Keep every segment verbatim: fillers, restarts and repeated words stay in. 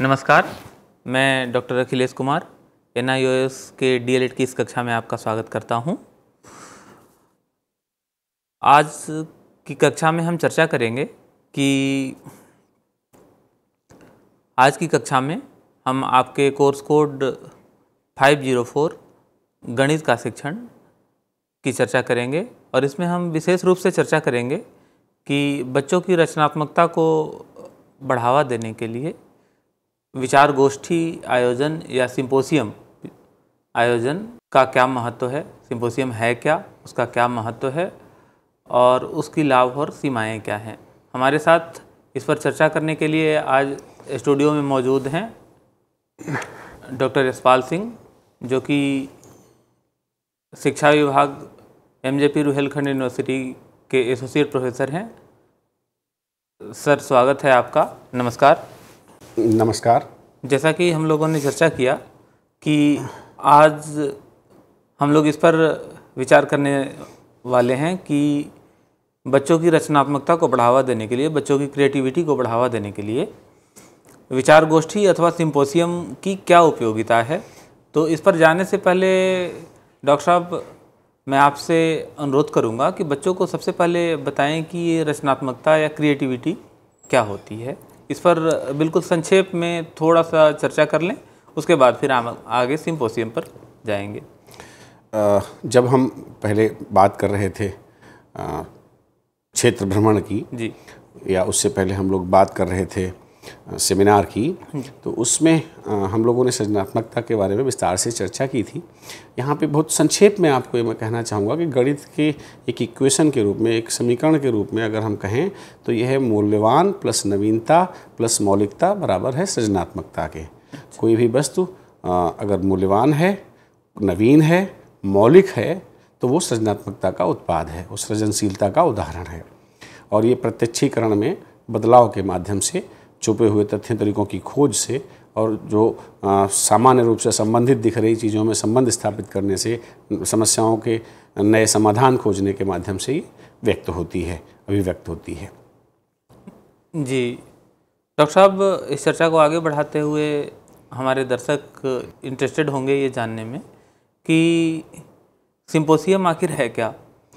नमस्कार, मैं doctor Akhilesh Kumar N I O S के डी एल एड की इस कक्षा में आपका स्वागत करता हूं। आज की कक्षा में हम चर्चा करेंगे कि आज की कक्षा में हम आपके course code five zero four गणित का शिक्षण की चर्चा करेंगे और इसमें हम विशेष रूप से चर्चा करेंगे कि बच्चों की रचनात्मकता को बढ़ावा देने के लिए विचार गोष्ठी आयोजन या सिंपोजियम आयोजन का क्या महत्व है, सिंपोजियम है क्या, उसका क्या महत्व है और उसकी लाभ और सीमाएं क्या हैं। हमारे साथ इस पर चर्चा करने के लिए आज स्टूडियो में मौजूद हैं डॉक्टर यशपाल सिंह, जो कि शिक्षा विभाग M J P Rohilkhand university के एसोसिएट प्रोफेसर हैं। सर, स्वागत है आपका। नमस्कार। नमस्कार। जैसा कि हम लोगों ने चर्चा किया कि आज हम लोग इस पर विचार करने वाले हैं कि बच्चों की रचनात्मकता को बढ़ावा देने के लिए, बच्चों की क्रिएटिविटी को बढ़ावा देने के लिए विचार गोष्ठी अथवा सिंपोजियम की क्या उपयोगिता है। तो इस पर जाने से पहले डॉक्टर साहब, मैं आपसे अनुरोध करूंगा कि बच्चों को सबसे पहले बताएं कि ये रचनात्मकता या क्रिएटिविटी क्या होती है। इस पर बिल्कुल संक्षेप में थोड़ा सा चर्चा कर लें, उसके बाद फिर हम आगे सिंपोजियम पर जाएंगे। जब हम पहले बात कर रहे थे क्षेत्र भ्रमण की जी, या उससे पहले हम लोग बात कर रहे थे सेमिनार की, तो उसमें हम लोगों ने सृजनात्मकता के बारे में विस्तार से चर्चा की थी। यहाँ पे बहुत संक्षेप में आपको ये मैं कहना चाहूँगा कि गणित के एक इक्वेशन के रूप में, एक समीकरण के रूप में अगर हम कहें तो यह है मूल्यवान प्लस नवीनता प्लस मौलिकता बराबर है सृजनात्मकता के। कोई भी वस्तु अगर मूल्यवान है, नवीन है, मौलिक है तो वो सृजनात्मकता का उत्पाद है, वो सृजनशीलता का उदाहरण है। और ये प्रत्यक्षीकरण में बदलाव के माध्यम से, छुपे हुए तथ्य तरीकों की खोज से और जो सामान्य रूप से संबंधित दिख रही चीज़ों में संबंध स्थापित करने से, समस्याओं के नए समाधान खोजने के माध्यम से ही व्यक्त होती है, अभिव्यक्त होती है। जी डॉक्टर साहब, इस चर्चा को आगे बढ़ाते हुए हमारे दर्शक इंटरेस्टेड होंगे ये जानने में कि सिंपोजियम आखिर है क्या।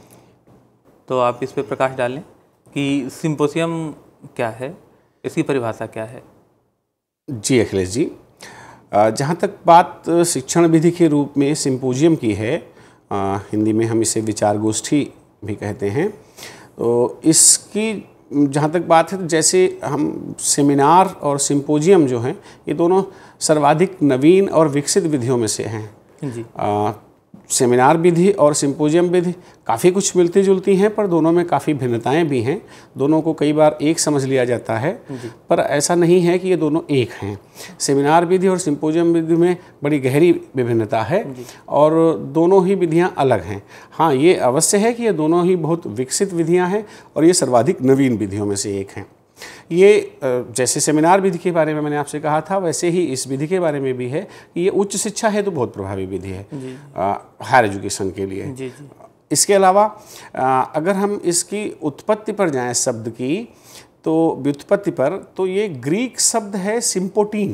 तो आप इस पर प्रकाश डालें कि सिंपोजियम क्या है, इसकी परिभाषा क्या है। जी अखिलेश जी, जहाँ तक बात शिक्षण विधि के रूप में सिंपोजियम की है, आ, हिंदी में हम इसे विचार गोष्ठी भी कहते हैं, तो इसकी जहाँ तक बात है तो जैसे हम सेमिनार और सिंपोजियम जो हैं ये दोनों सर्वाधिक नवीन और विकसित विधियों में से हैं। जी। आ, सेमिनार विधि और सिंपोजियम विधि काफ़ी कुछ मिलती जुलती हैं, पर दोनों में काफ़ी भिन्नताएं भी हैं। दोनों को कई बार एक समझ लिया जाता है, पर ऐसा नहीं है कि ये दोनों एक हैं। सेमिनार विधि और सिंपोजियम विधि में बड़ी गहरी विभिन्नता है और दोनों ही विधियां अलग हैं। हाँ, ये अवश्य है कि ये दोनों ही बहुत विकसित विधियाँ हैं और ये सर्वाधिक नवीन विधियों में से एक हैं। ये जैसे सेमिनार विधि के बारे में मैंने आपसे कहा था, वैसे ही इस विधि के बारे में भी है कि ये उच्च शिक्षा है तो बहुत प्रभावी विधि है हायर एजुकेशन के लिए। जी, जी। इसके अलावा अगर हम इसकी उत्पत्ति पर जाएं, शब्द की तो व्युत्पत्ति पर, तो ये ग्रीक शब्द है सिम्पोटीन।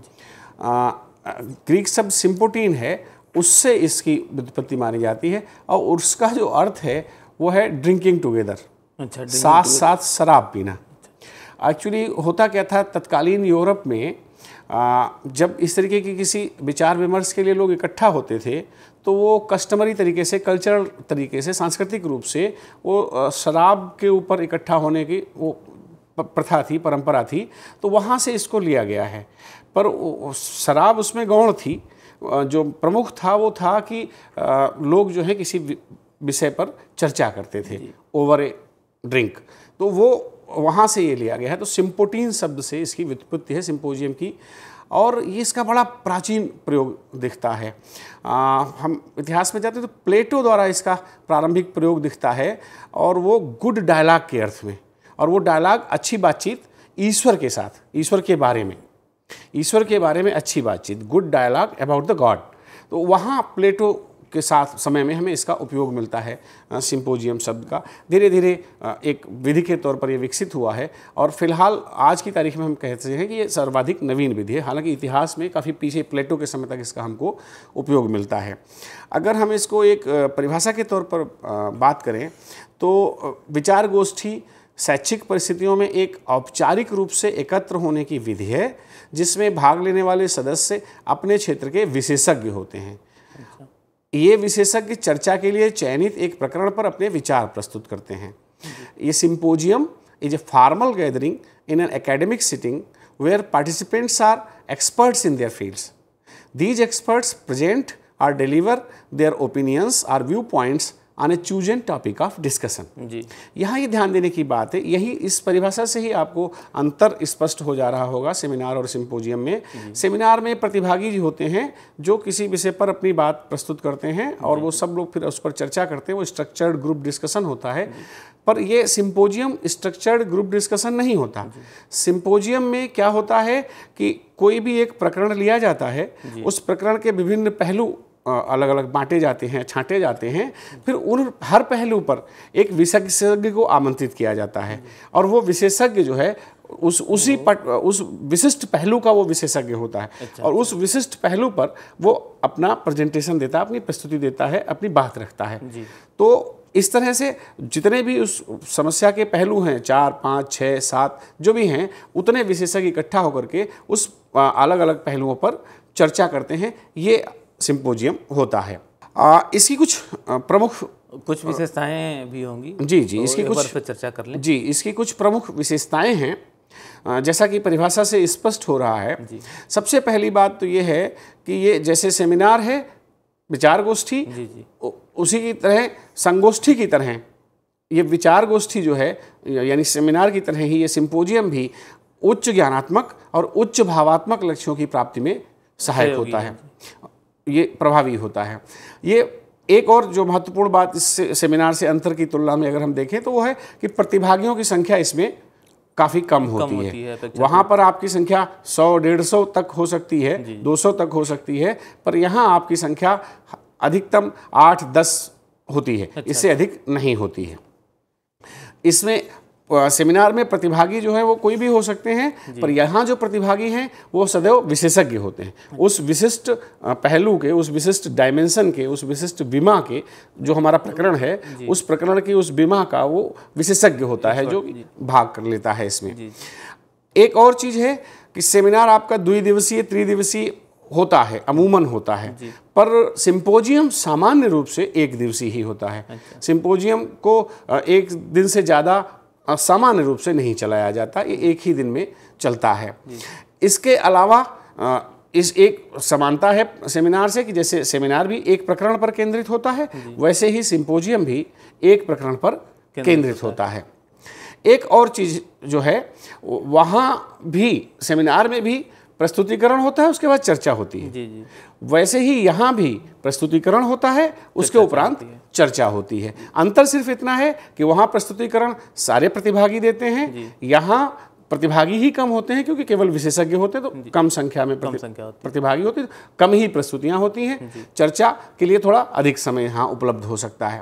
ग्रीक शब्द सिम्पोटीन है, उससे इसकी व्युत्पत्ति मानी जाती है और उसका जो अर्थ है वो है ड्रिंकिंग टुगेदर, अच्छा, साथ साथ शराब पीना। एक्चुअली होता क्या था, तत्कालीन यूरोप में आ, जब इस तरीके की किसी विचार विमर्श के लिए लोग इकट्ठा होते थे तो वो कस्टमरी तरीके से, कल्चरल तरीके से, सांस्कृतिक रूप से वो शराब के ऊपर इकट्ठा होने की वो प्रथा थी, परंपरा थी। तो वहाँ से इसको लिया गया है। पर शराब उसमें गौण थी। जो प्रमुख था वो था कि आ, लोग जो है किसी विषय पर चर्चा करते थे ओवर ए ड्रिंक, तो वो वहाँ से ये लिया गया है। तो सिम्पोटीन शब्द से इसकी व्युत्पत्ति है सिंपोजियम की, और ये इसका बड़ा प्राचीन प्रयोग दिखता है। आ, हम इतिहास में जाते हैं तो प्लेटो द्वारा इसका प्रारंभिक प्रयोग दिखता है, और वो गुड डायलॉग के अर्थ में, और वो डायलॉग अच्छी बातचीत ईश्वर के साथ, ईश्वर के बारे में, ईश्वर के बारे में अच्छी बातचीत, good dialogue about the god. तो वहाँ प्लेटो के साथ समय में हमें इसका उपयोग मिलता है सिंपोजियम शब्द का। धीरे धीरे एक विधि के तौर पर ये विकसित हुआ है और फिलहाल आज की तारीख में हम कहते हैं कि ये सर्वाधिक नवीन विधि है। हालांकि इतिहास में काफ़ी पीछे प्लेटो के समय तक इसका हमको उपयोग मिलता है। अगर हम इसको एक परिभाषा के तौर पर बात करें तो विचार गोष्ठी शैक्षिक परिस्थितियों में एक औपचारिक रूप से एकत्र होने की विधि है जिसमें भाग लेने वाले सदस्य अपने क्षेत्र के विशेषज्ञ होते हैं। अच्छा। ये विशेषज्ञ चर्चा के लिए चयनित एक प्रकरण पर अपने विचार प्रस्तुत करते हैं। ये symposium is a formal gathering in an academic sitting where participants are experts in their fields. These experts present और डिलीवर देयर ओपिनियंस और viewpoints on a chosen topic of discussion. जी, यहाँ ये ध्यान देने की बात है, यही इस परिभाषा से ही आपको अंतर स्पष्ट हो जा रहा होगा सेमिनार और सिंपोजियम में। सेमिनार में प्रतिभागी होते हैं जो किसी विषय पर अपनी बात प्रस्तुत करते हैं और वो सब लोग फिर उस पर चर्चा करते हैं, वो स्ट्रक्चर्ड ग्रुप डिस्कशन होता है। पर ये सिंपोजियम स्ट्रक्चर्ड ग्रुप डिस्कशन नहीं होता। सिंपोजियम में क्या होता है कि कोई भी एक प्रकरण लिया जाता है, उस प्रकरण के विभिन्न पहलू अलग अलग बांटे जाते हैं, छांटे जाते हैं, फिर उन हर पहलू पर एक विशेषज्ञ को आमंत्रित किया जाता है और वो विशेषज्ञ जो है उस उसी पट उस विशिष्ट पहलू का वो विशेषज्ञ होता है। अच्छा, और उस विशिष्ट पहलू पर वो अपना प्रेजेंटेशन देता है, अपनी प्रस्तुति देता है, अपनी बात रखता है। जी। तो इस तरह से जितने भी उस समस्या के पहलू हैं, चार पाँच छः सात जो भी हैं, उतने विशेषज्ञ इकट्ठा होकर के उस अलग अलग पहलुओं पर चर्चा करते हैं। ये सिंपोजियम होता है। आ, इसकी कुछ प्रमुख कुछ विशेषताएं भी होंगी। जी जी, तो इसकी कुछ पर चर्चा कर लें। जी, इसकी कुछ प्रमुख विशेषताएं हैं जैसा कि परिभाषा से स्पष्ट हो रहा है। जी। सबसे पहली बात तो ये है कि ये जैसे सेमिनार है, विचार गोष्ठी, जी जी, उसी की तरह संगोष्ठी की तरह ये विचार गोष्ठी जो है यानी सेमिनार की तरह ही ये सिंपोजियम भी उच्च ज्ञानात्मक और उच्च भावात्मक लक्ष्यों की प्राप्ति में सहायक होता है, ये प्रभावी होता है। ये एक और जो महत्वपूर्ण बात इस सेमिनार से अंतर की तुलना में अगर हम देखें तो वो है कि प्रतिभागियों की संख्या इसमें काफ़ी कम होती, कम होती है, है। वहाँ पर आपकी संख्या सौ डेढ़ सौ तक हो सकती है, दो सौ तक हो सकती है, पर यहाँ आपकी संख्या अधिकतम आठ दस होती है। अच्छा, इससे अधिक नहीं होती है। इसमें सेमिनार में प्रतिभागी जो है वो कोई भी हो सकते हैं, पर यहाँ जो प्रतिभागी हैं वो सदैव विशेषज्ञ होते हैं। उस विशिष्ट पहलू के, उस विशिष्ट डायमेंशन के, उस विशिष्ट बीमा के, जो हमारा प्रकरण है उस प्रकरण की उस बीमा का वो विशेषज्ञ होता है जो भाग कर लेता है इसमें। एक और चीज़ है कि सेमिनार आपका द्विदिवसीय त्रिदिवसीय होता है, अमूमन होता है, पर सिंपोजियम सामान्य रूप से एक दिवसीय ही होता है। अच्छा। सिंपोजियम को एक दिन से ज़्यादा सामान्य रूप से नहीं चलाया जाता, ये एक ही दिन में चलता है। इसके अलावा इस एक समानता है सेमिनार से कि जैसे सेमिनार भी एक प्रकरण पर केंद्रित होता है, वैसे ही सिंपोजियम भी एक प्रकरण पर केंद्रित होता है। एक और चीज़ जो है, वहाँ भी सेमिनार में भी प्रस्तुतिकरण होता है, उसके बाद चर्चा होती है। जी जी। वैसे ही यहाँ भी प्रस्तुतिकरण होता है, उसके उपरांत चर्चा होती है। अंतर सिर्फ इतना है कि वहाँ प्रस्तुतिकरण सारे प्रतिभागी देते हैं, यहाँ प्रतिभागी ही कम होते हैं क्योंकि केवल विशेषज्ञ होते हैं, तो कम संख्या में प्रति, प्रतिभागी होते हैं, कम ही प्रस्तुतियाँ होती हैं। चर्चा के लिए थोड़ा अधिक समय यहाँ उपलब्ध हो सकता है।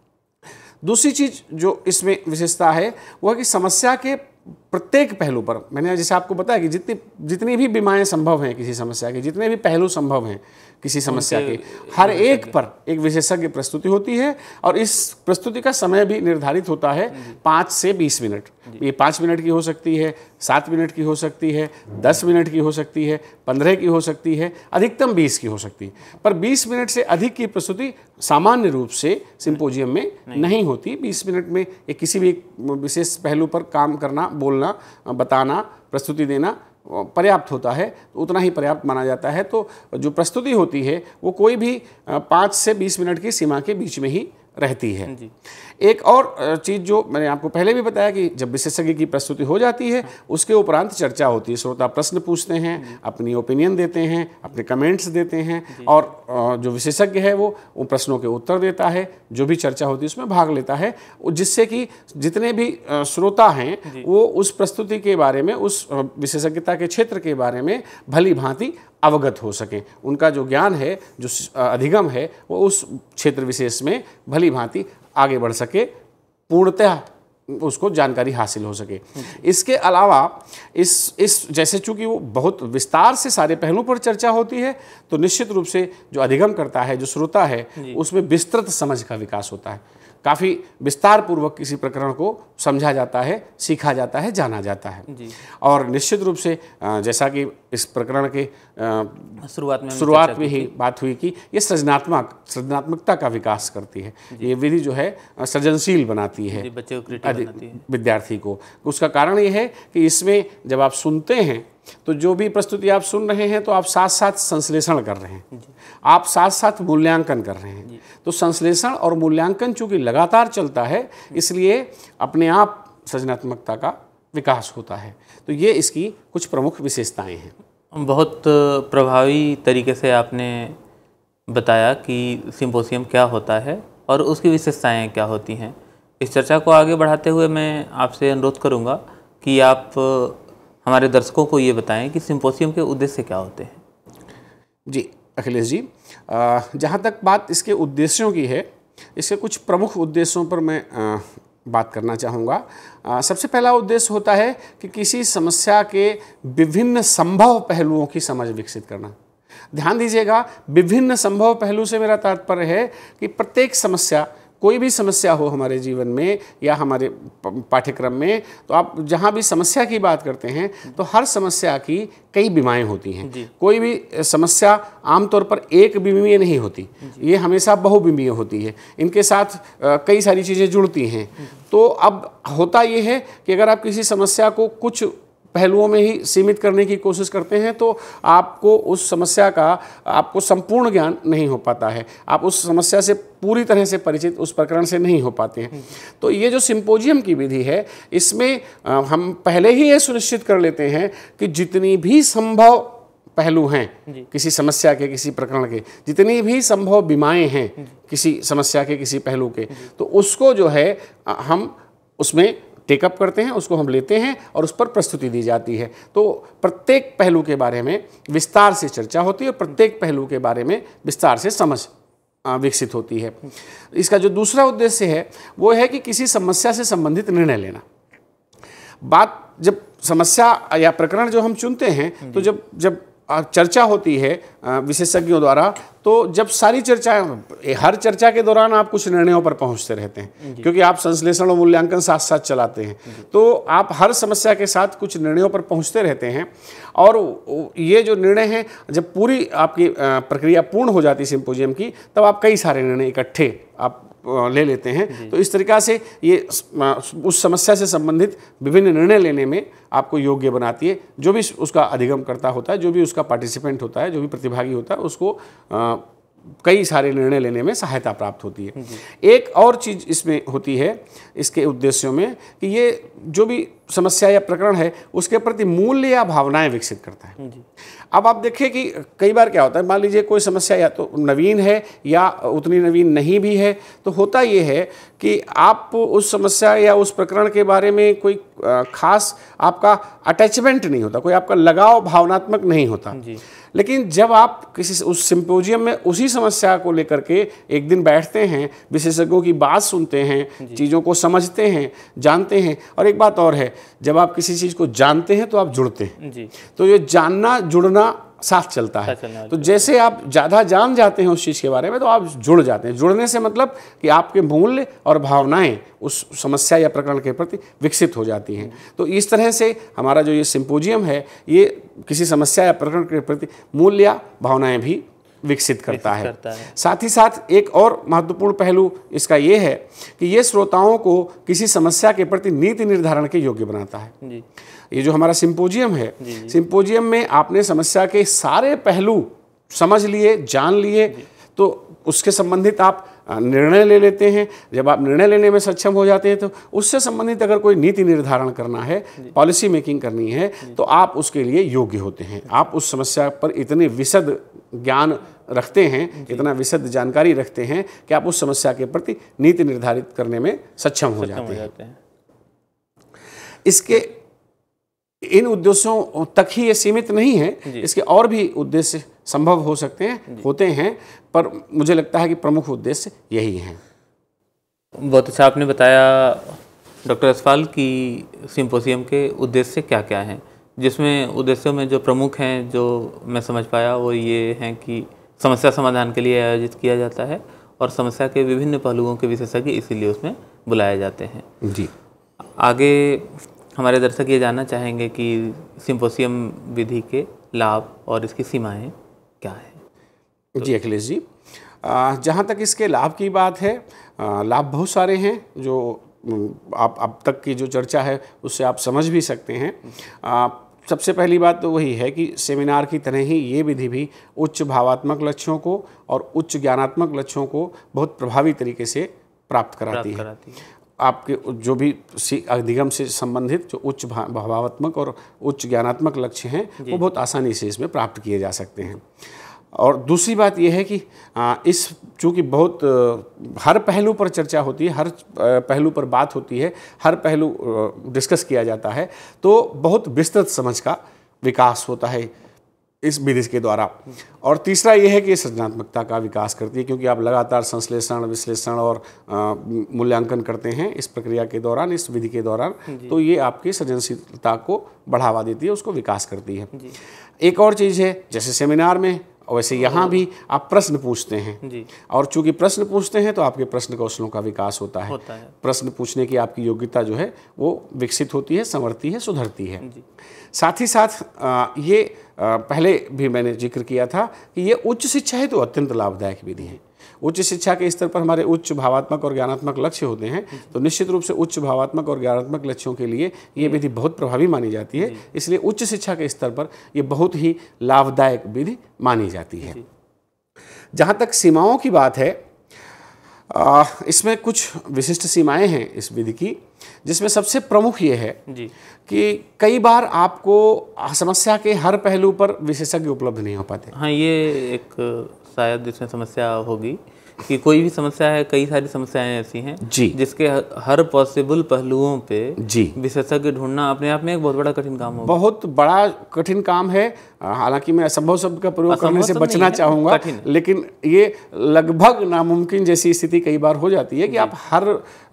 दूसरी चीज़ जो इसमें विशेषता है वह कि समस्या के प्रत्येक पहलू पर, मैंने जैसे आपको बताया कि जितनी जितनी भी बीमाएं संभव हैं किसी समस्या के, जितने भी पहलू संभव हैं किसी समस्या के, हर एक पर एक विशेषज्ञ प्रस्तुति होती है और इस प्रस्तुति का समय भी निर्धारित होता है पाँच से बीस मिनट। ये पाँच मिनट की हो सकती है, सात मिनट की हो सकती है, दस मिनट की हो सकती है, पंद्रह की हो सकती है, अधिकतम बीस की हो सकती है। पर बीस मिनट से अधिक की प्रस्तुति सामान्य रूप से सिंपोजियम में नहीं, नहीं होती। बीस मिनट में एक किसी भी विशेष पहलू पर काम करना, बोलना, बताना, प्रस्तुति देना पर्याप्त होता है, तो उतना ही पर्याप्त माना जाता है। तो जो प्रस्तुति होती है वो कोई भी पाँच से बीस मिनट की सीमा के बीच में ही रहती है। जी। एक और चीज़ जो मैंने आपको पहले भी बताया कि जब विशेषज्ञ की प्रस्तुति हो जाती है उसके उपरांत चर्चा होती है। श्रोता प्रश्न पूछते हैं, अपनी ओपिनियन देते हैं, अपने कमेंट्स देते हैं और जो विशेषज्ञ है वो उन प्रश्नों के उत्तर देता है, जो भी चर्चा होती है उसमें भाग लेता है, जिससे कि जितने भी श्रोता हैं वो उस प्रस्तुति के बारे में, उस विशेषज्ञता के क्षेत्र के बारे में भली भांति अवगत हो सकें, उनका जो ज्ञान है, जो अधिगम है, वो उस क्षेत्र विशेष में भली भांति आगे बढ़ सके, पूर्णतः उसको जानकारी हासिल हो सके। इसके अलावा इस इस जैसे चूंकि वो बहुत विस्तार से सारे पहलुओं पर चर्चा होती है, तो निश्चित रूप से जो अधिगम करता है, जो श्रोता है, उसमें विस्तृत समझ का विकास होता है। काफ़ी विस्तार पूर्वक किसी प्रकरण को समझा जाता है, सीखा जाता है, जाना जाता है जी। और निश्चित रूप से जैसा कि इस प्रकरण के शुरुआत में शुरुआत में ही बात हुई कि ये सृजनात्मक सृजनात्मकता का विकास करती है। ये विधि जो है सृजनशील बनाती है बच्चे को, बनाती है विद्यार्थी को। उसका कारण ये है कि इसमें जब आप सुनते हैं तो जो भी प्रस्तुति आप सुन रहे हैं तो आप साथ साथ संश्लेषण कर रहे हैं, आप साथ साथ मूल्यांकन कर रहे हैं। तो संश्लेषण और मूल्यांकन चूंकि लगातार चलता है, इसलिए अपने आप सृजनात्मकता का विकास होता है। तो ये इसकी कुछ प्रमुख विशेषताएं हैं। बहुत प्रभावी तरीके से आपने बताया कि सिम्पोजियम क्या होता है और उसकी विशेषताएं क्या होती हैं। इस चर्चा को आगे बढ़ाते हुए मैं आपसे अनुरोध करूंगा कि आप हमारे दर्शकों को ये बताएं कि सिम्पोजियम के उद्देश्य क्या होते हैं। जी अखिलेश जी, जहाँ तक बात इसके उद्देश्यों की है, इसके कुछ प्रमुख उद्देश्यों पर मैं आ, बात करना चाहूँगा। सबसे पहला उद्देश्य होता है कि किसी समस्या के विभिन्न संभव पहलुओं की समझ विकसित करना। ध्यान दीजिएगा, विभिन्न संभव पहलू से मेरा तात्पर्य है कि प्रत्येक समस्या, कोई भी समस्या हो हमारे जीवन में या हमारे पाठ्यक्रम में, तो आप जहाँ भी समस्या की बात करते हैं तो हर समस्या की कई बीमाएं होती हैं। कोई भी समस्या आमतौर पर एक बीमारी नहीं होती, ये हमेशा बहुबीमीय होती है। इनके साथ कई सारी चीज़ें जुड़ती हैं। तो अब होता ये है कि अगर आप किसी समस्या को कुछ पहलुओं में ही सीमित करने की कोशिश करते हैं तो आपको उस समस्या का आपको संपूर्ण ज्ञान नहीं हो पाता है, आप उस समस्या से पूरी तरह से परिचित उस प्रकरण से नहीं हो पाते हैं। तो ये जो सिम्पोजियम की विधि है, इसमें हम पहले ही ये सुनिश्चित कर लेते हैं कि जितनी भी संभव पहलू हैं किसी समस्या के, किसी प्रकरण के, जितनी भी संभव बीमाएं हैं किसी समस्या के, किसी पहलू के, तो उसको जो है हम उसमें टेकअप करते हैं, उसको हम लेते हैं और उस पर प्रस्तुति दी जाती है। तो प्रत्येक पहलू के बारे में विस्तार से चर्चा होती है और प्रत्येक पहलू के बारे में विस्तार से समझ विकसित होती है। इसका जो दूसरा उद्देश्य है वो है कि किसी समस्या से संबंधित निर्णय लेना। बात जब समस्या या प्रकरण जो हम चुनते हैं, तो जब जब चर्चा होती है विशेषज्ञों द्वारा, तो जब सारी चर्चा, हर चर्चा के दौरान आप कुछ निर्णयों पर पहुंचते रहते हैं, क्योंकि आप संश्लेषण और मूल्यांकन साथ साथ चलाते हैं। तो आप हर समस्या के साथ कुछ निर्णयों पर पहुंचते रहते हैं और ये जो निर्णय हैं, जब पूरी आपकी प्रक्रिया पूर्ण हो जाती है सिम्पोजियम की, तब आप कई सारे निर्णय इकट्ठे आप ले लेते हैं। तो इस तरीक़ा से ये उस समस्या से संबंधित विभिन्न निर्णय लेने में आपको योग्य बनाती है। जो भी उसका अधिगम करता होता है, जो भी उसका पार्टिसिपेंट होता है, जो भी प्रतिभागी होता है, उसको आ, कई सारे निर्णय लेने में सहायता प्राप्त होती है। एक और चीज़ इसमें होती है इसके उद्देश्यों में कि ये जो भी समस्या या प्रकरण है उसके प्रति मूल्य या भावनाएं विकसित करता है। अब आप देखिए कि कई बार क्या होता है, मान लीजिए कोई समस्या या तो नवीन है या उतनी नवीन नहीं भी है, तो होता ये है कि आप उस समस्या या उस प्रकरण के बारे में कोई खास आपका अटैचमेंट नहीं होता, कोई आपका लगाव भावनात्मक नहीं होता। लेकिन जब आप किसी उस सिम्पोजियम में उसी समस्या को लेकर के एक दिन बैठते हैं, विशेषज्ञों की बात सुनते हैं, चीज़ों को समझते हैं, जानते हैं, और एक बात और है, जब आप किसी चीज़ को जानते हैं तो आप जुड़ते हैं जी। तो ये जानना जुड़ना साथ चलता है। तो जैसे आप ज़्यादा जान जाते हैं उस चीज़ के बारे में तो आप जुड़ जाते हैं। जुड़ने से मतलब कि आपके मूल्य और भावनाएं उस समस्या या प्रकरण के प्रति विकसित हो जाती हैं। तो इस तरह से हमारा जो ये सिम्पोजियम है, ये किसी समस्या या प्रकरण के प्रति मूल्य या भावनाएं भी विकसित करता है, करता है। साथ ही साथ एक और महत्वपूर्ण पहलू इसका ये है कि ये श्रोताओं को किसी समस्या के प्रति नीति निर्धारण के योग्य बनाता है जी। ये जो हमारा सिम्पोजियम है, सिम्पोजियम में आपने समस्या के सारे पहलू समझ लिए, जान लिए, तो उसके संबंधित आप निर्णय ले लेते हैं। जब आप निर्णय लेने में सक्षम हो जाते हैं तो उससे संबंधित अगर कोई नीति निर्धारण करना है, पॉलिसी मेकिंग करनी है, तो आप उसके लिए योग्य होते हैं। आप उस समस्या पर इतने विशद ज्ञान रखते हैं, इतना विशद जानकारी रखते हैं कि आप उस समस्या के प्रति नीति निर्धारित करने में सक्षम हो जाते हैं। इसके इन उद्देश्यों तक ही ये सीमित नहीं है, इसके और भी उद्देश्य संभव हो सकते हैं, होते हैं, पर मुझे लगता है कि प्रमुख उद्देश्य यही हैं। बहुत अच्छा आपने बताया डॉक्टर यशपाल की सिम्पोजियम के उद्देश्य क्या क्या हैं, जिसमें उद्देश्यों में जो प्रमुख हैं जो मैं समझ पाया वो ये हैं कि समस्या समाधान के लिए आयोजित किया जाता है और समस्या के विभिन्न पहलुओं के विशेषज्ञ इसीलिए उसमें बुलाए जाते हैं। जी, आगे हमारे दर्शक ये जानना चाहेंगे कि सिम्पोजियम विधि के लाभ और इसकी सीमाएं क्या हैं। जी अखिलेश जी, जहाँ तक इसके लाभ की बात है, आ, लाभ बहुत सारे हैं जो आप अब तक की जो चर्चा है उससे आप समझ भी सकते हैं। आ, सबसे पहली बात तो वही है कि सेमिनार की तरह ही ये विधि भी उच्च भावात्मक लक्ष्यों को और उच्च ज्ञानात्मक लक्ष्यों को बहुत प्रभावी तरीके से प्राप्त कराती है। कराती है। आपके जो भी अधिगम से संबंधित जो उच्च भावात्मक और उच्च ज्ञानात्मक लक्ष्य हैं वो बहुत आसानी से इसमें प्राप्त किए जा सकते हैं। और दूसरी बात यह है कि इस चूँकि बहुत हर पहलू पर चर्चा होती है, हर पहलू पर बात होती है, हर पहलू डिस्कस किया जाता है, तो बहुत विस्तृत समझ का विकास होता है इस विधि के द्वारा। और तीसरा ये है कि ये सृजनात्मकता का विकास करती है, क्योंकि आप लगातार संश्लेषण, विश्लेषण और मूल्यांकन करते हैं इस प्रक्रिया के दौरान, इस विधि के दौरान, तो ये आपकी सृजनशीलता को बढ़ावा देती है, उसको विकास करती है। एक और चीज़ है, जैसे सेमिनार में वैसे यहाँ भी आप प्रश्न पूछते हैं जी। और चूंकि प्रश्न पूछते हैं तो आपके प्रश्न कौशलों का विकास होता है, होता है। प्रश्न पूछने की आपकी योग्यता जो है वो विकसित होती है, संवरती है, सुधरती है जी। साथ ही साथ आ, ये आ, पहले भी मैंने जिक्र किया था कि ये उच्च शिक्षा है तो अत्यंत लाभदायक विधि है। उच्च शिक्षा के स्तर पर हमारे उच्च भावात्मक और ज्ञानात्मक लक्ष्य होते हैं, तो निश्चित रूप से उच्च भावात्मक और ज्ञानात्मक लक्ष्यों के लिए ये विधि बहुत प्रभावी मानी जाती है। इसलिए उच्च शिक्षा के स्तर पर ये बहुत ही लाभदायक विधि मानी जाती है। जहाँ तक सीमाओं की बात है, आ, इसमें कुछ विशिष्ट सीमाएं हैं इस विधि की, जिसमें सबसे प्रमुख ये है जी। कि कई बार आपको समस्या के हर पहलू पर विशेषज्ञ उपलब्ध नहीं हो पाते। हाँ, ये एक शायद इसमें समस्या होगी कि कोई भी समस्या है, कई सारी समस्याएं ऐसी हैं जी जिसके हर पॉसिबल पहलुओं पे जी विशेषज्ञ ढूंढना अपने आप में एक बहुत बड़ा कठिन काम होगा। बहुत बड़ा कठिन काम है। हालांकि मैं असंभव शब्द का प्रयोग करने से बचना चाहूँगा, लेकिन ये लगभग नामुमकिन जैसी स्थिति कई बार हो जाती है कि आप हर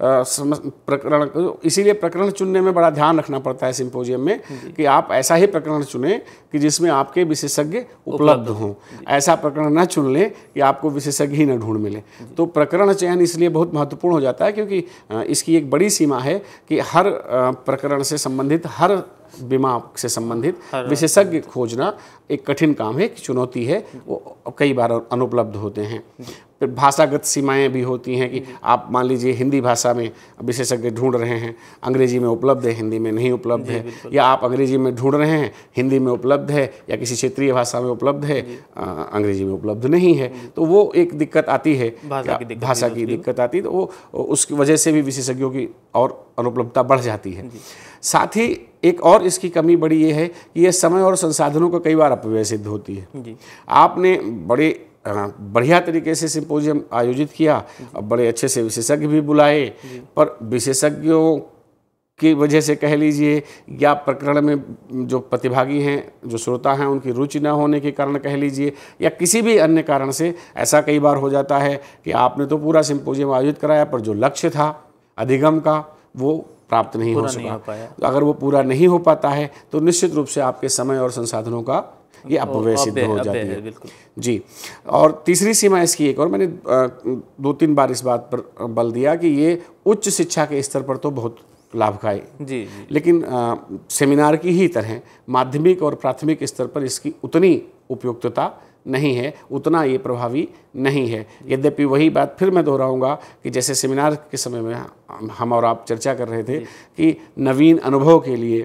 प्रकरण, इसीलिए प्रकरण चुनने में बड़ा ध्यान रखना पड़ता है सिम्पोजियम में कि आप ऐसा ही प्रकरण चुने कि जिसमें आपके विशेषज्ञ उपलब्ध हों। ऐसा प्रकरण न चुन लें कि आपको विशेषज्ञ ही न ढूंढ मिले। तो प्रकरण चयन इसलिए बहुत महत्वपूर्ण हो जाता है, क्योंकि इसकी एक बड़ी सीमा है कि हर प्रकरण से संबंधित, हर बीमा से संबंधित विशेषज्ञ खोजना एक कठिन काम है, चुनौती है, वो कई बार अनुपलब्ध होते हैं। फिर भाषागत सीमाएं भी होती हैं कि आप मान लीजिए हिंदी भाषा में विशेषज्ञ ढूंढ रहे हैं, अंग्रेजी में उपलब्ध है, हिंदी में नहीं उपलब्ध है, या आप अंग्रेजी में ढूंढ रहे हैं, हिंदी में उपलब्ध है, या किसी क्षेत्रीय भाषा में उपलब्ध है, अंग्रेजी में उपलब्ध नहीं है, तो वो एक दिक्कत आती है, भाषा की दिक्कत आती है, तो वो उसकी वजह से भी विशेषज्ञों की और अनुपलब्धता बढ़ जाती है। साथ ही एक और इसकी कमी बड़ी ये है कि ये समय और संसाधनों का कई बार अपव्यय सिद्ध होती है जी। आपने बड़े बढ़िया तरीके से सिम्पोजियम आयोजित किया, बड़े अच्छे से विशेषज्ञ भी बुलाए, पर विशेषज्ञों की वजह से कह लीजिए, या प्रकरण में जो प्रतिभागी हैं, जो श्रोता हैं, उनकी रुचि न होने के कारण कह लीजिए, या किसी भी अन्य कारण से ऐसा कई बार हो जाता है कि आपने तो पूरा सिम्पोजियम आयोजित कराया, पर जो लक्ष्य था अधिगम का वो प्राप्त नहीं हो सका। तो अगर वो पूरा नहीं हो पाता है तो निश्चित रूप से आपके समय और संसाधनों का ये अपव्यय सिद्ध हो जाती है जी। और तीसरी सीमा इसकी एक और, मैंने दो तीन बार इस बात पर बल दिया कि ये उच्च शिक्षा के स्तर पर तो बहुत लाभकारी जी, जी। लेकिन आ, सेमिनार की ही तरह माध्यमिक और प्राथमिक स्तर पर इसकी उतनी उपयुक्तता नहीं है, उतना ये प्रभावी नहीं है। यद्यपि वही बात फिर मैं दोहराऊंगा कि जैसे सेमिनार के समय में हम और आप चर्चा कर रहे थे कि नवीन अनुभव के लिए,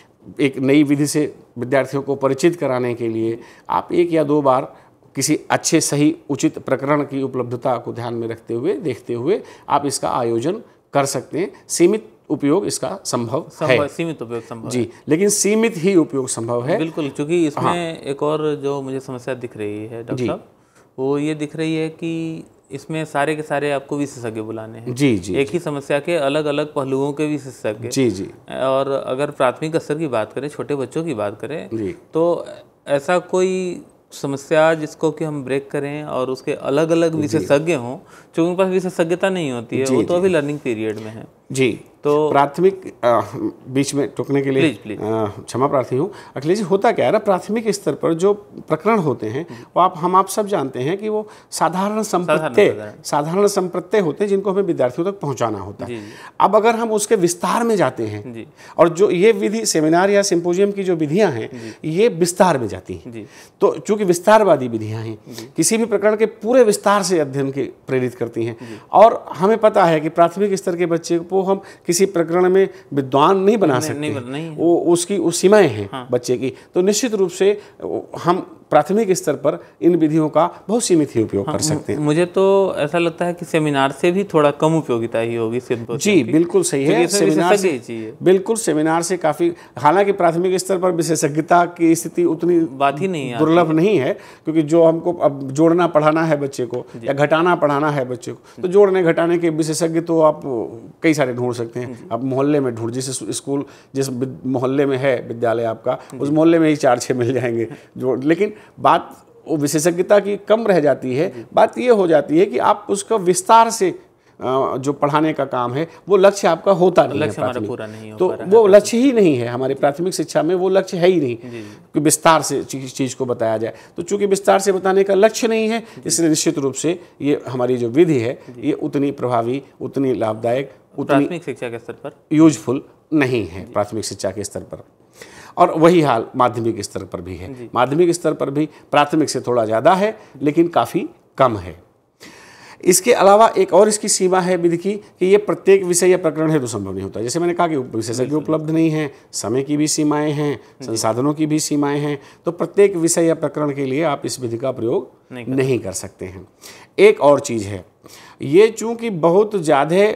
एक नई विधि से विद्यार्थियों को परिचित कराने के लिए आप एक या दो बार किसी अच्छे, सही, उचित प्रकरण की उपलब्धता को ध्यान में रखते हुए, देखते हुए आप इसका आयोजन कर सकते हैं। सीमित उपयोग इसका संभव है, सीमित उपयोग संभव जी, लेकिन सीमित ही उपयोग संभव है। बिल्कुल, क्योंकि इसमें हाँ। एक और जो मुझे समस्या दिख रही है डॉक्टर साहब, वो ये दिख रही है कि इसमें सारे के सारे आपको विशेषज्ञ बुलाने हैं। जी जी एक ही समस्या के अलग अलग पहलुओं के विशेषज्ञ। जी जी और अगर प्राथमिक स्तर की बात करें, छोटे बच्चों की बात करें, जी तो ऐसा कोई समस्या जिसको कि हम ब्रेक करें और उसके अलग अलग विशेषज्ञ हों, जो उनके पास विशेषज्ञता नहीं होती है, वो तो अभी लर्निंग पीरियड में है। जी तो प्राथमिक आ, बीच में टोकने के लिए प्लीज, प्लीज। आ, क्षमा प्रार्थी हूँ अखिलेश जी। होता क्या है ना, प्राथमिक स्तर पर जो प्रकरण होते हैं वो आप हम आप सब जानते हैं कि वो साधारण संप्रत्यय साधारण संप्रत्यय होते हैं जिनको हमें विद्यार्थियों तक पहुंचाना होता है। अब अगर हम उसके विस्तार में जाते हैं, और जो ये विधि सेमिनार या सिम्पोजियम की जो विधियां हैं ये विस्तार में जाती हैं, तो चूंकि विस्तारवादी विधियां हैं, किसी भी प्रकरण के पूरे विस्तार से अध्ययन के प्रेरित करती हैं। और हमें पता है कि प्राथमिक स्तर के बच्चे को हम किसी प्रकरण में विद्वान नहीं बना सकते, नहीं, नहीं, नहीं। वो उसकी उस सीमाएं हैं हाँ। बच्चे की। तो निश्चित रूप से हम प्राथमिक स्तर पर इन विधियों का बहुत सीमित ही उपयोग हाँ, कर सकते हैं। मुझे तो ऐसा लगता है कि सेमिनार से भी थोड़ा कम उपयोगिता ही होगी। जी बिल्कुल सही है, सेमिनार से बिल्कुल सेमिनार से काफ़ी, हालांकि प्राथमिक स्तर पर विशेषज्ञता की स्थिति उतनी बात ही नहीं है, दुर्लभ नहीं है, क्योंकि जो हमको अब जोड़ना पढ़ाना है बच्चे को या घटाना पढ़ाना है बच्चे को, तो जोड़ने घटाने के विशेषज्ञ तो आप कई सारे ढूंढ सकते हैं। आप मोहल्ले में ढूंढ, जिस स्कूल जिस मोहल्ले में है विद्यालय आपका, उस मोहल्ले में ही चार छः मिल जाएंगे जो। लेकिन बात वो विशेषज्ञता की कम रह जाती है। बात ये हो जाती है कि आप उसका विस्तार से जो पढ़ाने का काम है वो लक्ष्य आपका होता नहीं है, हमारा पूरा नहीं हो तो पा रहा वो लक्ष्य ही नहीं है हमारी प्राथमिक शिक्षा में, वो लक्ष्य है ही नहीं कि विस्तार से चीज, चीज़ को बताया जाए। तो चूंकि विस्तार से बताने का लक्ष्य नहीं है, इसलिए निश्चित रूप से ये हमारी जो विधि है ये उतनी प्रभावी, उतनी लाभदायक, प्राथमिक शिक्षा के स्तर पर यूजफुल नहीं है प्राथमिक शिक्षा के स्तर पर। और वही हाल माध्यमिक स्तर पर भी है। माध्यमिक स्तर पर भी प्राथमिक से थोड़ा ज़्यादा है लेकिन काफ़ी कम है। इसके अलावा एक और इसकी सीमा है विधि की कि ये प्रत्येक विषय या प्रकरण है तो संभव नहीं होता। जैसे मैंने कहा कि विशेषज्ञ उपलब्ध नहीं है, समय की भी सीमाएं हैं, संसाधनों की भी सीमाएं हैं, तो प्रत्येक विषय या प्रकरण के लिए आप इस विधि का प्रयोग नहीं कर, नहीं कर सकते हैं। एक और चीज़ है, ये चूँकि बहुत ज़्यादा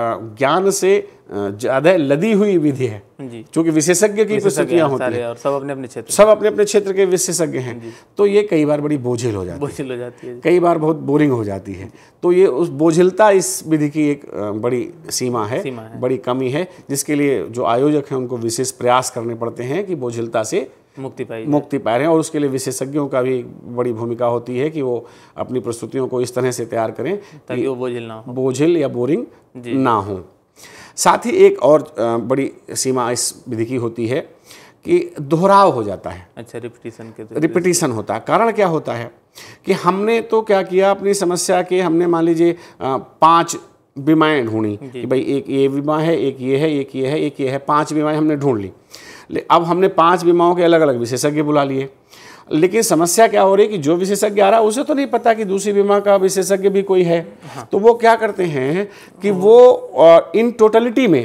ज्ञान से ज़्यादा लदी हुई विधि है, क्योंकि विशेषज्ञ की प्रस्तुतियाँ होती हैं और सब अपने अपने क्षेत्र सब अपने अपने क्षेत्र के विशेषज्ञ हैं, तो ये कई बार बड़ी बोझिल हो जाती बोझिल हो जाती है, कई बार बहुत बोरिंग हो जाती है। तो ये उस बोझिलता इस विधि की एक बड़ी सीमा है, सीमा है, बड़ी कमी है, जिसके लिए जो आयोजक हैं उनको विशेष प्रयास करने पड़ते हैं कि बोझिलता से मुक्ति पाई मुक्ति पा रहे हैं। और उसके लिए विशेषज्ञों का भी बड़ी भूमिका होती है कि वो अपनी प्रस्तुतियों को इस तरह से तैयार करें ताकि वो बोझिल ना हो, बोझिल या बोरिंग ना हो। साथ ही एक और बड़ी सीमा इस विधि की होती है कि दोहराव हो जाता है। अच्छा, रिपीटिशन के रिपीटिशन होता है। कारण क्या होता है कि हमने तो क्या किया, अपनी समस्या के हमने मान लीजिए पांच बीमाएँ ढूंढी कि भाई एक ये बीमा है, एक ये है, एक ये है, एक ये है, पांच बीमाएँ हमने ढूंढ ली। अब हमने पांच बीमाओं के अलग अलग विशेषज्ञ बुला लिए, लेकिन समस्या क्या हो रही है कि जो विशेषज्ञ आ रहा है उसे तो नहीं पता कि दूसरी बीमा का विशेषज्ञ भी कोई है। हाँ। तो वो क्या करते हैं कि वो इन टोटलिटी में,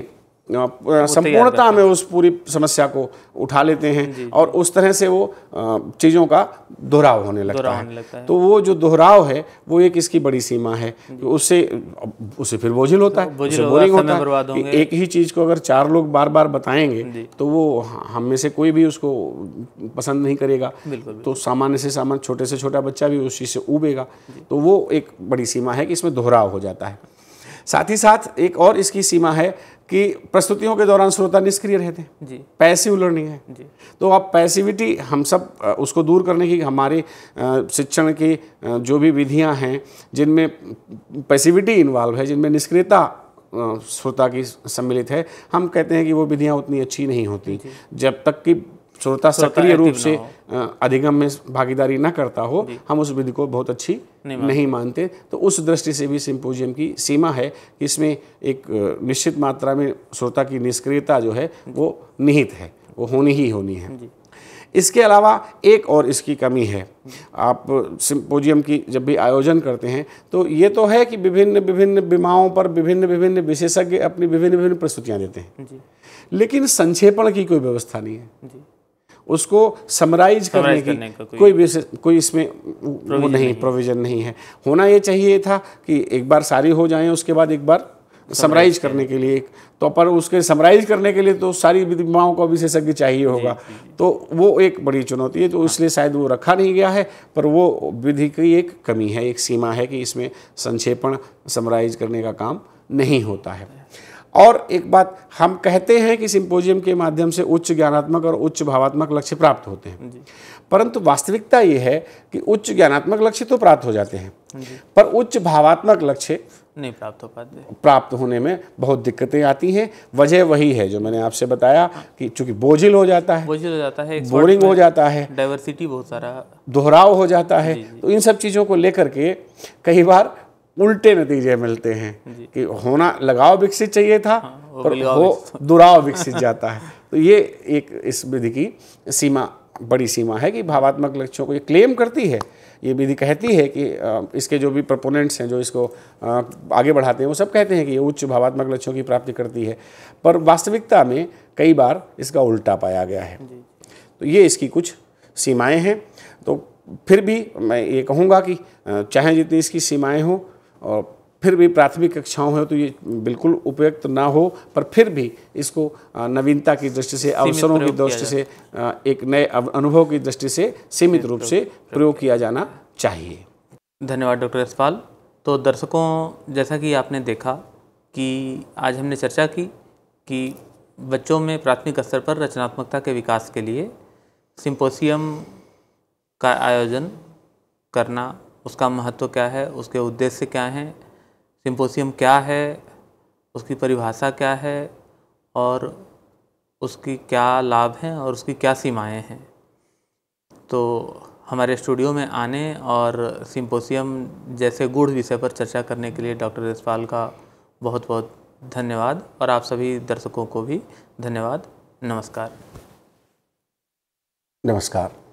संपूर्णता में उस पूरी समस्या को उठा लेते हैं और उस तरह से वो चीज़ों का दोहराव होने लगता है, लगता है। तो वो जो दोहराव है वो एक इसकी बड़ी सीमा है, उससे उससे फिर बोझिल होता है, उससे बोरिंग होता है। एक ही चीज़ को अगर चार लोग बार बार बताएंगे तो वो हम में से कोई भी उसको पसंद नहीं करेगा, तो सामान्य से सामान्य छोटे से छोटा बच्चा भी उस चीज़ से उबेगा। तो वो एक बड़ी सीमा है कि इसमें दोहराव हो जाता है। साथ ही साथ एक और इसकी सीमा है कि प्रस्तुतियों के दौरान श्रोता निष्क्रिय रहते हैं जी, पैसिव लर्निंग है जी। तो अब पैसिविटी हम सब उसको दूर करने की, हमारे शिक्षण की जो भी विधियां हैं जिनमें पैसिविटी इन्वॉल्व है, जिनमें निष्क्रियता श्रोता की सम्मिलित है, हम कहते हैं कि वो विधियां उतनी अच्छी नहीं होती जब तक कि श्रोता सक्रिय रूप से अधिगम में भागीदारी न करता हो। हम उस विधि को बहुत अच्छी नहीं, नहीं मानते। तो उस दृष्टि से भी सिम्पोजियम की सीमा है कि इसमें एक निश्चित मात्रा में श्रोता की निष्क्रियता जो है वो निहित है, वो होनी ही होनी है। इसके अलावा एक और इसकी कमी है, आप सिम्पोजियम की जब भी आयोजन करते हैं तो ये तो है कि विभिन्न विभिन्न बीमाओं पर विभिन्न विभिन्न विशेषज्ञ अपनी विभिन्न विभिन्न प्रस्तुतियाँ देते हैं जी। लेकिन संक्षेपण की कोई व्यवस्था नहीं है जी। उसको समराइज करने की कोई कोई, विशेष कोई इसमें वो नहीं, प्रोविजन नहीं है। होना ये चाहिए था कि एक बार सारी हो जाएं, उसके बाद एक बार समराइज करने के लिए, तो पर उसके समराइज करने के लिए तो सारी विधिमाओं का विशेषज्ञ चाहिए होगा, तो वो एक बड़ी चुनौती है, तो इसलिए शायद वो रखा नहीं गया है। पर वो विधि की एक कमी है, एक सीमा है कि इसमें संक्षेपण समराइज करने का काम नहीं होता है। और एक बात हम कहते हैं कि सिंपोजियम के माध्यम से उच्च ज्ञानात्मक और उच्च भावात्मक लक्ष्य प्राप्त होते हैं, परंतु वास्तविकता ये है कि उच्च ज्ञानात्मक लक्ष्य तो प्राप्त हो जाते हैं, पर उच्च भावात्मक लक्ष्य नहीं प्राप्त हो पाते। प्राप्त होने में बहुत दिक्कतें आती हैं। वजह वही है जो मैंने आपसे बताया कि चूंकि बोझिल हो जाता है, बोझिल हो जाता है, बोरिंग हो जाता है, डाइवर्सिटी बहुत सारा, दोहराव हो जाता है। तो इन सब चीज़ों को लेकर के कई बार उल्टे नतीजे मिलते हैं कि होना लगाव विकसित चाहिए था, हाँ, पर हो दुराव विकसित जाता है। तो ये एक इस विधि की सीमा, बड़ी सीमा है कि भावात्मक लक्ष्यों को ये क्लेम करती है, ये विधि कहती है कि इसके जो भी प्रोपोनेंट्स हैं जो इसको आगे बढ़ाते हैं वो सब कहते हैं कि ये उच्च भावात्मक लक्ष्यों की प्राप्ति करती है, पर वास्तविकता में कई बार इसका उल्टा पाया गया है। तो ये इसकी कुछ सीमाएं हैं। तो फिर भी मैं ये कहूँगा कि चाहे जितनी इसकी सीमाएं हों और फिर भी प्राथमिक कक्षाओं हो तो ये बिल्कुल उपयुक्त ना हो, पर फिर भी इसको नवीनता की दृष्टि से, अवसरों की दृष्टि से, एक नए अनुभव की दृष्टि से सीमित रूप से प्रयोग किया जाना चाहिए। धन्यवाद डॉक्टर यशपाल। तो दर्शकों, जैसा कि आपने देखा कि आज हमने चर्चा की कि बच्चों में प्राथमिक स्तर पर रचनात्मकता के विकास के लिए सिंपोसियम का आयोजन करना, उसका महत्व क्या है, उसके उद्देश्य क्या हैं, सिंपोसियम क्या है, उसकी परिभाषा क्या है और उसकी क्या लाभ हैं और उसकी क्या सीमाएं हैं। तो हमारे स्टूडियो में आने और सिंपोसियम जैसे गूढ़ विषय पर चर्चा करने के लिए डॉक्टर यशपाल का बहुत बहुत धन्यवाद, और आप सभी दर्शकों को भी धन्यवाद। नमस्कार। नमस्कार।